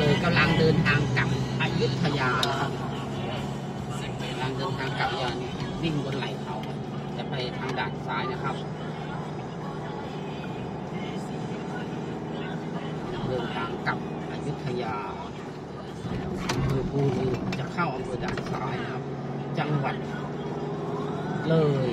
เลยกำลังเดินทางกลับอยุธยานะครับกำลังเดินทางกลับยานวิ่งบนไหล่เขาจะไปทางด่านซ้ายนะครับเดินทางกลับอยุธยาคือภูเรือจะเข้าอำเภอด่านซ้ายนะครับจังหวัดเลย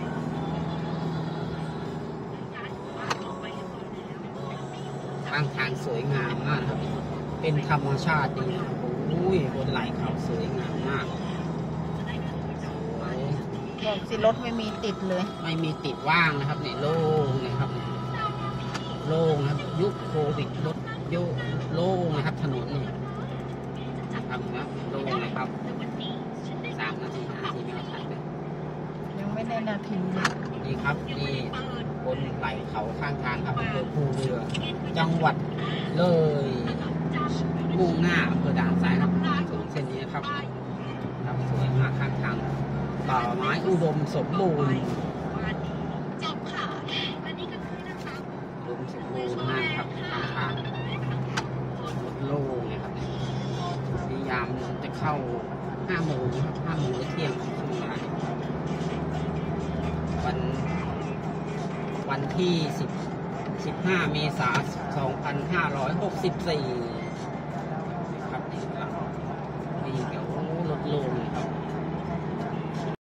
ทางสวยงามมากครับเป็นธรรมชาติดีนะครับโอ้ยบนไหล่เขาสวยงามมากสวยบอกสิรถไม่มีติดเลยไม่มีติดว่างนะครับเนี่ยโล่งนะครับโล่งนะครับยุคโควิดรถโยโล่งนะครับถนนนี่ทำนะโล่งนะครับ3 นาที5 นาทีไม่ทันเลยยังไม่ได้นาทีเลยนี่ครับนี่บนไหล่เขาข้างทางครับอำเภอภูเรือจังหวัดเลยมุ่งหน้าอำเภอด่านซ้ายครับถนนเส้นนี้ครับสวยมากข้างทางป่าไม้อุดมสมบูรณ์อุดมสมบูรณ์มากครับข้างทางโล่งเลยครับพยายามจะเข้า5 โมงครับ5 โมงหรือเที่ยงช่วงเวลาวันที่15 เมษายน 2564